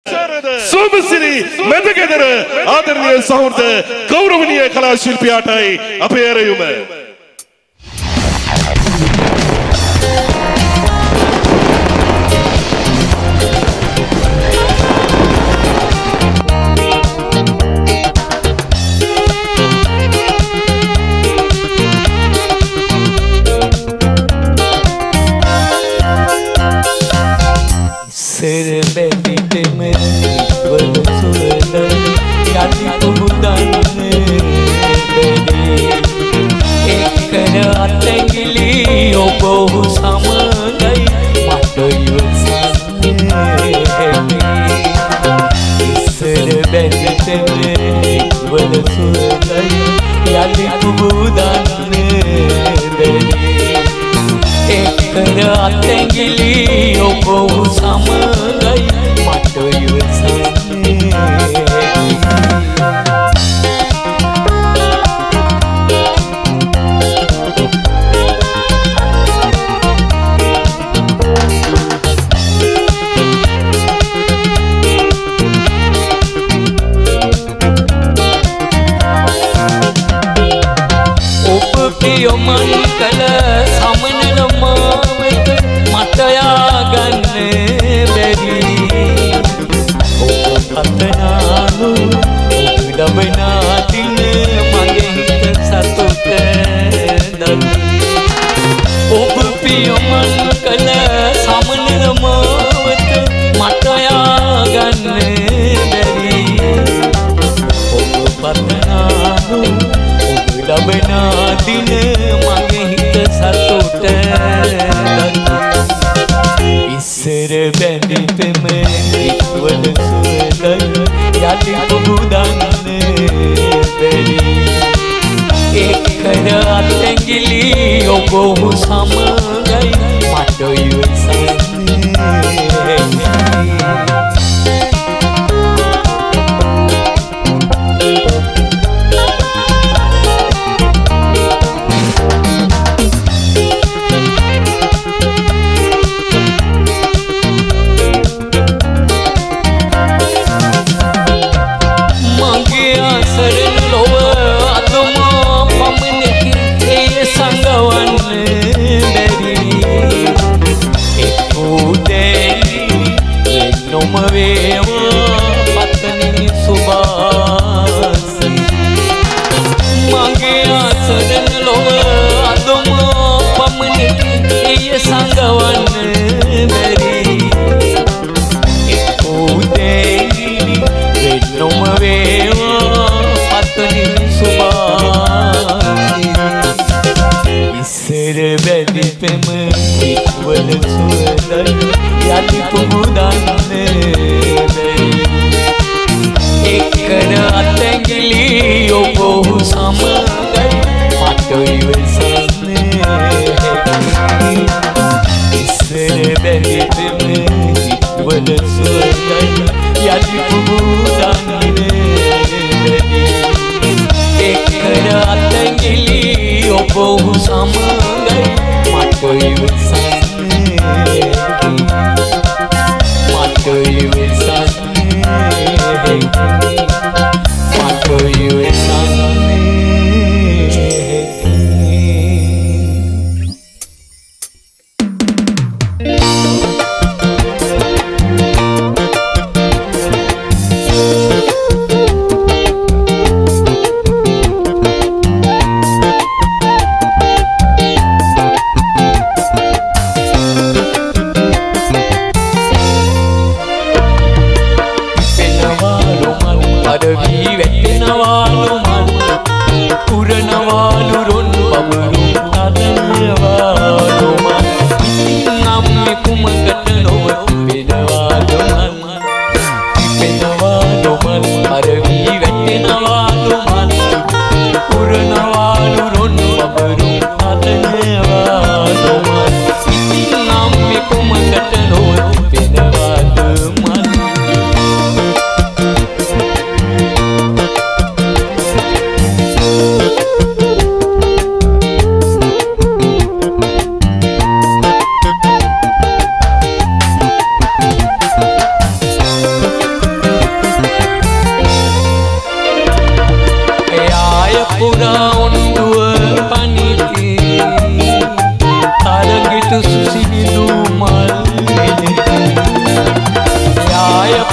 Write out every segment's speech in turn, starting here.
සෝමසිරි මැදගෙදර ආදරණීය සහෘද ගෞරවනීය කලා ශිල්පියාටයි අපේ ඇරයුම.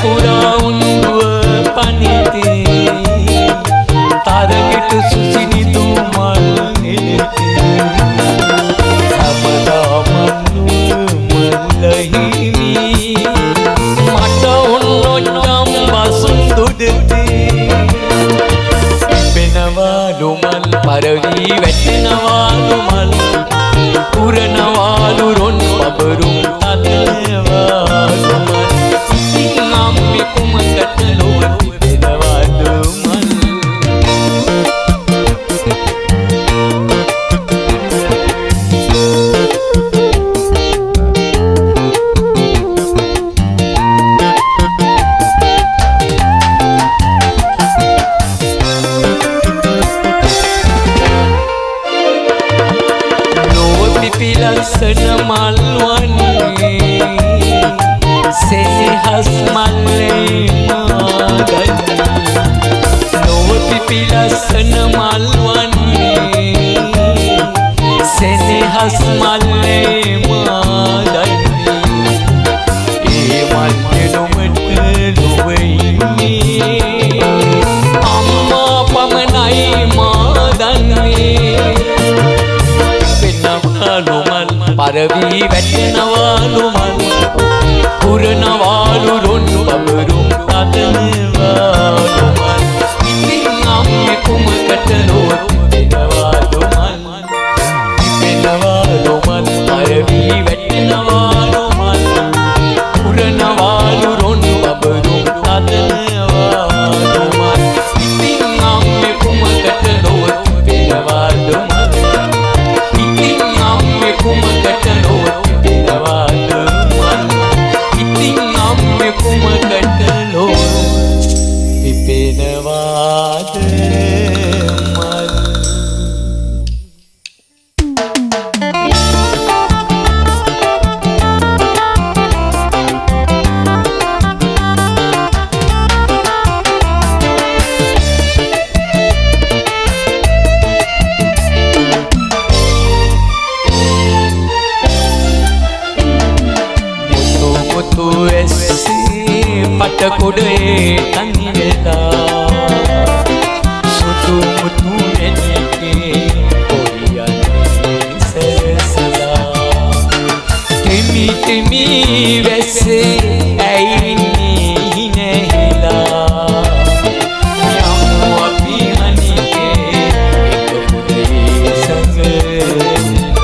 පුරා උන්ව පනිතේ තරගෙට සුසිනිදු මල් එලිතේ හැමදාම මල්ලහිමි මට ඔන්නොච්චම් බසුඳුඩතේ පෙනවාලු මල් පරවී වැටෙනවාලු මල් පුරනවාලු රොන් බබරුම් තලවාලු මල් ඉතින් අම්මේ කුමකට ලොවති පෙනවාලු මල් ලස්සන මල් වන්නේ සෙනෙහස් මල්ලේ මාගන්නේ ලොව පිපි ලස්සන මල් වන්නේ සෙනෙහස් මල්ලේ මාගන්නේ ඒ මල් නෙළුමට ලොව ඉන්නේ අම්මා පමණයි මාදන්නේ පරවී වැටෙනවාලු මල් පුරනවාලු රොන් බබරුම් තදනවාලු මල් ඉතින් අම්මේ කුමකට ලොවති පෙනවාලු මල් පෙනවාලු මල් පරවී වැටෙනවාලු මල් පුරනවාලු රොන් බබරුම් තදනවාලු මල් ඉතින් අම්මේ කුමකට ලොවති පෙනවාලු මල් කුමකට ලොවති පෙනවාලු මල් ඉතින් අම්මේ කුමකට ලොවති පෙනවාද මල් පටකොඩේ තනි වෙලා සුතු මුතු එනිකේ ඔයන්නේ සරසලා තෙමි තෙමි වැස්සේ ඇයින්නේ නැහිලා යමු අපි අනිකේ එක පුදේ සංගලා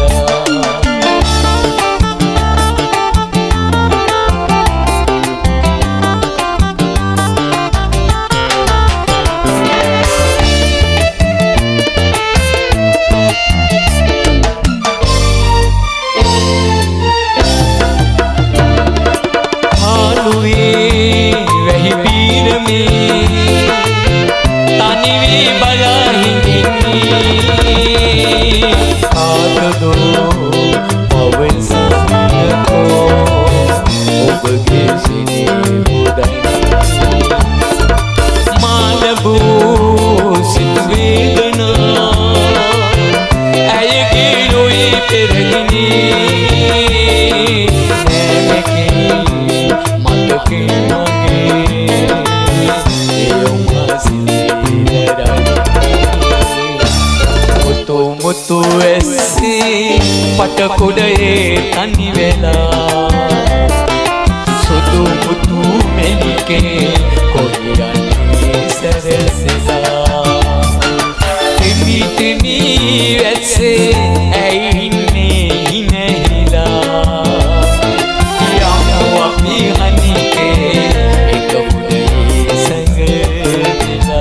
පටකොඩේ තනි වෙලා සුදු මුතු මෙනිකේ කොයියන්නේ සරසලා තෙමි තෙමි වැස්සේ ඇයින්නේ නැහිලා යමු අපි අනිකේ එක පුදේ සංගලා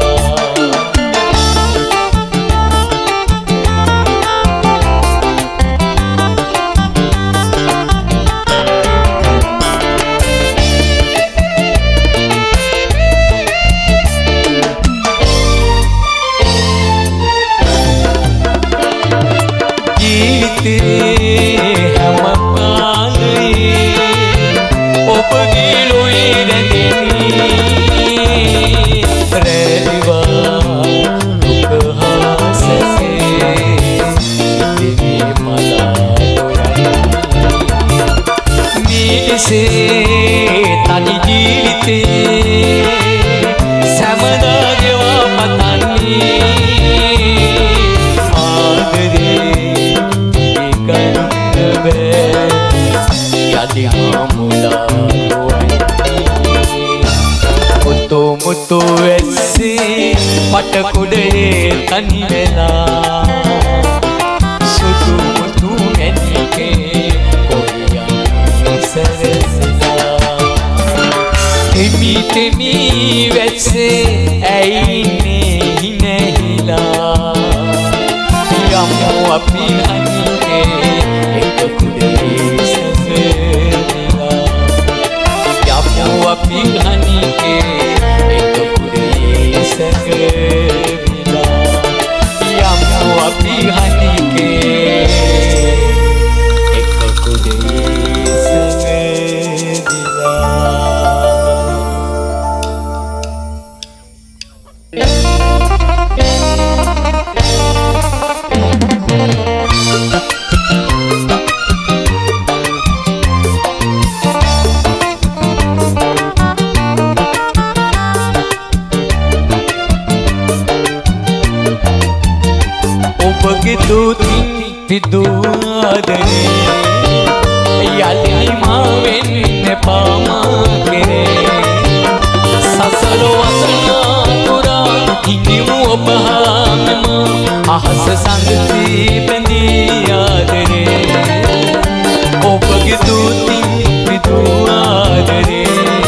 යලි මාමුලා මුතු මුතු ඇස්සේ මට කුඩේ තනි වෙලා සුදු මුතු මැණිකේ කොරියන් සරසලා තෙමි තෙමි වැස්සේ ඇයිනේ හිනහිලා යමු අපි අනිකේ එක කුඩේ සරසලා යමු අපි අනිකේ එක කුඩේ සරසලා යමු අපි අනිකේ එක කුඩේ සරසලා පිදුආදනේ යලි මාවෙන් පාමා කෙරේ සසර වසනා පුරා හිමිමු ඔබ හැම අහස සංගති බැඳී ආදරේ ඔබගේ දූතින් පිදුආදනේ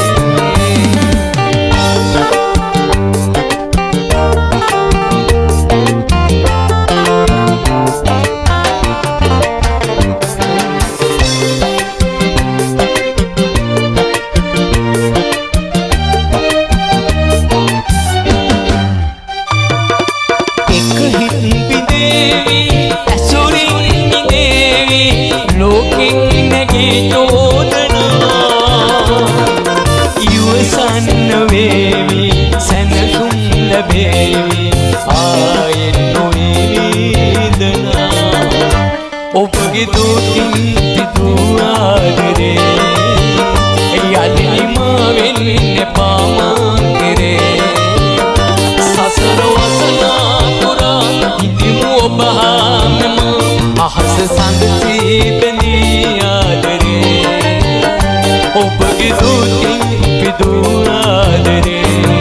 ඔබගේ දූතින් පිදුආදරේ යලි මාවෙන් පාමා කෙරේ සසර වසනා පුරා හිඳිමු ඔබ හැම අහස සංගති බැඳී ආදරේ ඔබගේ දූතින් පිදුආදරේ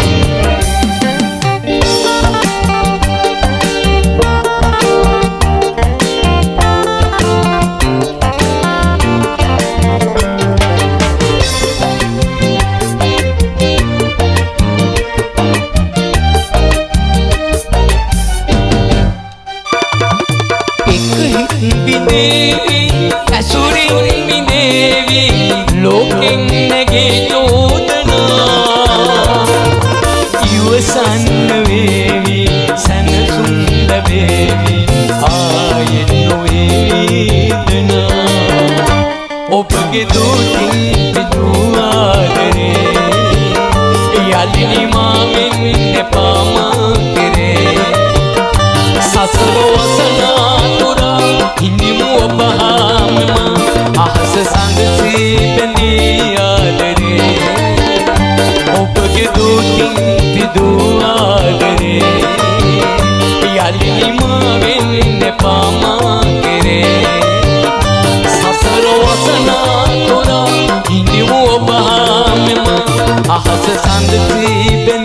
ඔබගේ දූතින් පිදුආදරේ යලි මාවෙන් පාමා කෙරේ සසර වසනා පුරා හිඳිමු ඔබ හැම අහස සංගති බැඳී ආදරේ ඔබගේ දූතින් පිදුආදරේ යලි මාවෙන් පාමා කෙරේ සසර වසනා පුරා හිඳිමු ඔබ හැම අහස සංගති